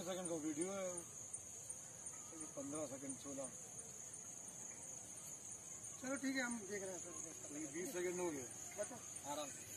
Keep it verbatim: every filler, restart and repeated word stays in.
Second का video है, पंद्रह सेकंड सोलह। चलो ठीक है, हम देख रहे हैं सर। बीस सेकंड हो गए आराम से।